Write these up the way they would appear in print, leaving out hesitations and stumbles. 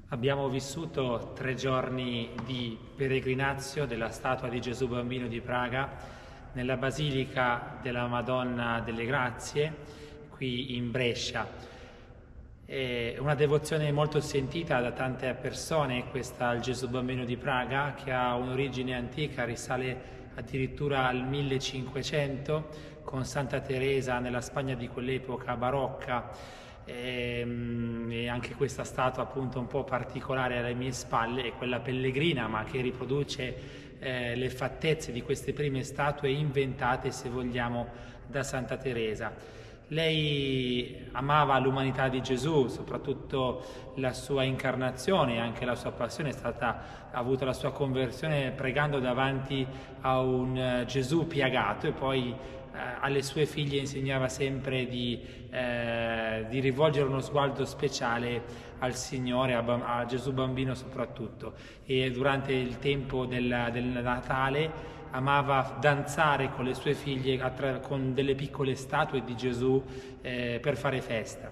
Abbiamo vissuto 3 giorni di peregrinazio della statua di Gesù Bambino di Praga nella Basilica della Madonna delle Grazie, qui in Brescia. È una devozione molto sentita da tante persone, questa al Gesù Bambino di Praga, che ha un'origine antica, risale addirittura al 1500, con Santa Teresa nella Spagna di quell'epoca barocca. E anche questa statua appunto un po' particolare alle mie spalle è quella pellegrina, ma che riproduce le fattezze di queste prime statue inventate, se vogliamo, da Santa Teresa. Lei amava l'umanità di Gesù, soprattutto la sua incarnazione, anche la sua passione ha avuto la sua conversione pregando davanti a un Gesù piagato, e poi alle sue figlie insegnava sempre di rivolgere uno sguardo speciale al Signore, a Gesù Bambino soprattutto. E durante il tempo del Natale amava danzare con le sue figlie con delle piccole statue di Gesù per fare festa.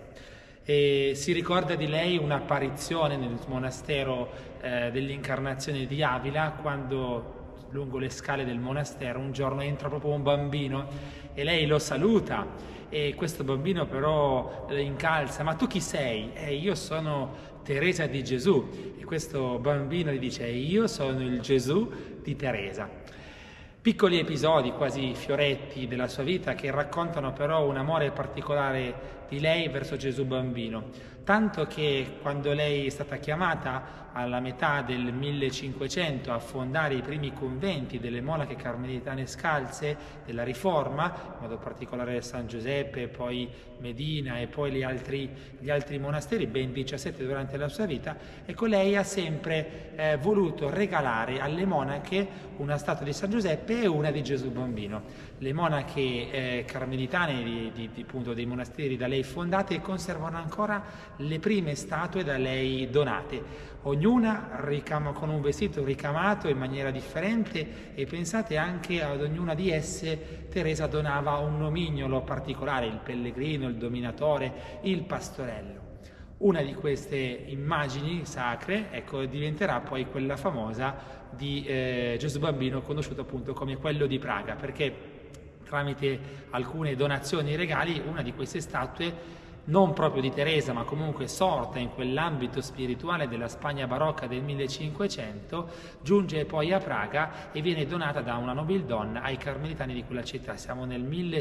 E si ricorda di lei un'apparizione nel monastero dell'Incarnazione di Avila, quando lungo le scale del monastero un giorno entra proprio un bambino e lei lo saluta, e questo bambino però le incalza: ma tu chi sei? Io sono Teresa di Gesù. E questo bambino gli dice: io sono il Gesù di Teresa. Piccoli episodi, quasi fioretti della sua vita, che raccontano però un amore particolare di lei verso Gesù Bambino, tanto che quando lei è stata chiamata alla metà del 1500 a fondare i primi conventi delle monache carmelitane scalze della Riforma, in modo particolare San Giuseppe, poi Medina e poi gli altri monasteri, ben 17 durante la sua vita, ecco, lei ha sempre voluto regalare alle monache una statua di San Giuseppe e una di Gesù Bambino. Le monache carmelitane appunto dei monasteri da lei fondate conservano ancora le prime statue da lei donate, ognuna con un vestito ricamato in maniera differente, e pensate anche ad ognuna di esse Teresa donava un nomignolo particolare: il pellegrino, il dominatore, il pastorello. Una di queste immagini sacre, ecco, diventerà poi quella famosa di Gesù Bambino, conosciuto appunto come quello di Praga, perché tramite alcune donazioni e regali una di queste statue, non proprio di Teresa ma comunque sorta in quell'ambito spirituale della Spagna barocca del 1500, giunge poi a Praga e viene donata da una nobildonna ai carmelitani di quella città. Siamo nel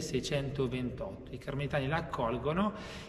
1628, i carmelitani la accolgono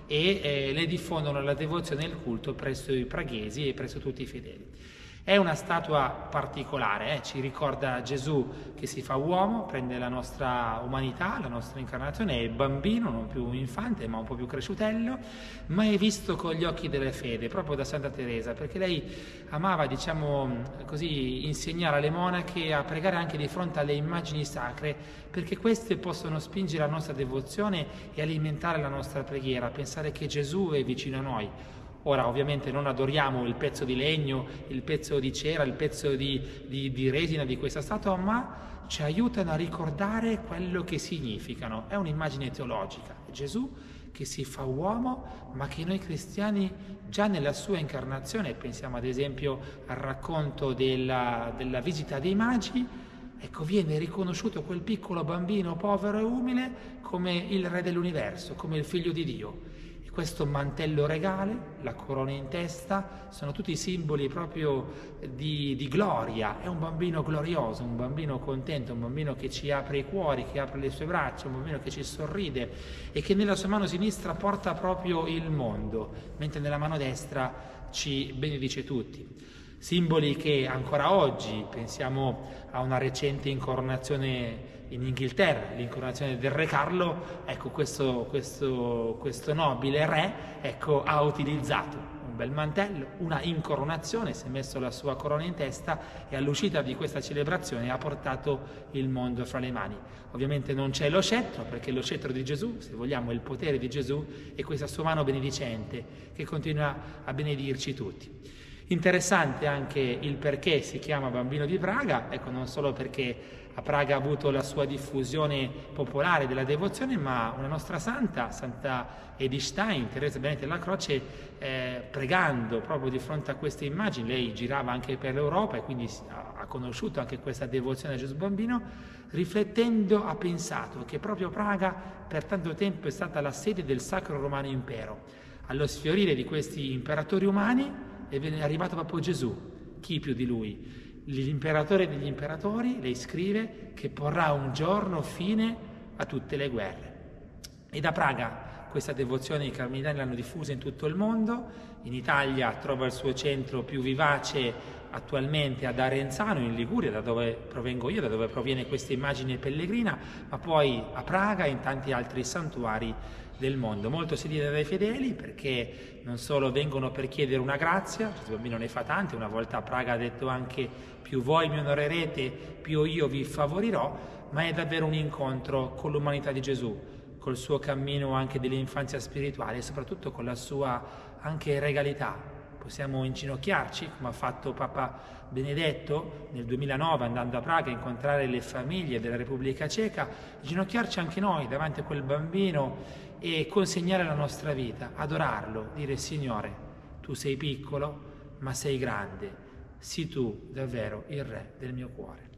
e le diffondono la devozione e il culto presso i praghesi e presso tutti i fedeli. È una statua particolare, ci ricorda Gesù che si fa uomo, prende la nostra umanità, la nostra incarnazione, è bambino, non più un infante ma un po' più cresciutello, ma è visto con gli occhi della fede, proprio da Santa Teresa, perché lei amava, diciamo così, insegnare alle monache a pregare anche di fronte alle immagini sacre, perché queste possono spingere la nostra devozione e alimentare la nostra preghiera, pensare che Gesù è vicino a noi. Ora, ovviamente non adoriamo il pezzo di legno, il pezzo di cera, il pezzo di resina di questa statua, ma ci aiutano a ricordare quello che significano. È un'immagine teologica. Gesù che si fa uomo, ma che noi cristiani già nella sua incarnazione, pensiamo ad esempio al racconto della visita dei magi, ecco, viene riconosciuto quel piccolo bambino povero e umile come il re dell'universo, come il figlio di Dio. Questo mantello regale, la corona in testa, sono tutti simboli proprio di gloria. È un bambino glorioso, un bambino contento, un bambino che ci apre i cuori, che apre le sue braccia, un bambino che ci sorride e che nella sua mano sinistra porta proprio il mondo, mentre nella mano destra ci benedice tutti. Simboli che ancora oggi, pensiamo a una recente incoronazione in Inghilterra, l'incoronazione del re Carlo, ecco, questo nobile re, ecco, ha utilizzato un bel mantello, una incoronazione, si è messo la sua corona in testa e all'uscita di questa celebrazione ha portato il mondo fra le mani. Ovviamente non c'è lo scettro, perché lo scettro di Gesù, se vogliamo, è il potere di Gesù e questa sua mano benedicente che continua a benedirci tutti. Interessante anche il perché si chiama Bambino di Praga, ecco, non solo perché a Praga ha avuto la sua diffusione popolare della devozione, ma una nostra santa, Santa Edith Stein, Teresa Benedetta della Croce, pregando proprio di fronte a queste immagini, lei girava anche per l'Europa e quindi ha conosciuto anche questa devozione a Gesù Bambino, riflettendo ha pensato che proprio Praga per tanto tempo è stata la sede del Sacro Romano Impero. Allo sfiorire di questi imperatori umani è arrivato proprio Gesù, chi più di lui? L'imperatore degli imperatori, lei scrive, che porrà un giorno fine a tutte le guerre. E da Praga questa devozione i carmelitani l'hanno diffusa in tutto il mondo. In Italia trova il suo centro più vivace attualmente ad Arenzano, in Liguria, da dove provengo io, da dove proviene questa immagine pellegrina, ma poi a Praga e in tanti altri santuari del mondo. Molto sentita dai fedeli, perché non solo vengono per chiedere una grazia, Gesù Bambino ne fa tante, una volta a Praga ha detto anche: più voi mi onorerete, più io vi favorirò, ma è davvero un incontro con l'umanità di Gesù, col suo cammino anche dell'infanzia spirituale e soprattutto con la sua anche regalità. Possiamo inginocchiarci, come ha fatto Papa Benedetto nel 2009 andando a Praga a incontrare le famiglie della Repubblica Ceca, inginocchiarci anche noi davanti a quel bambino e consegnare la nostra vita, adorarlo, dire: Signore, tu sei piccolo ma sei grande, sii tu davvero il Re del mio cuore.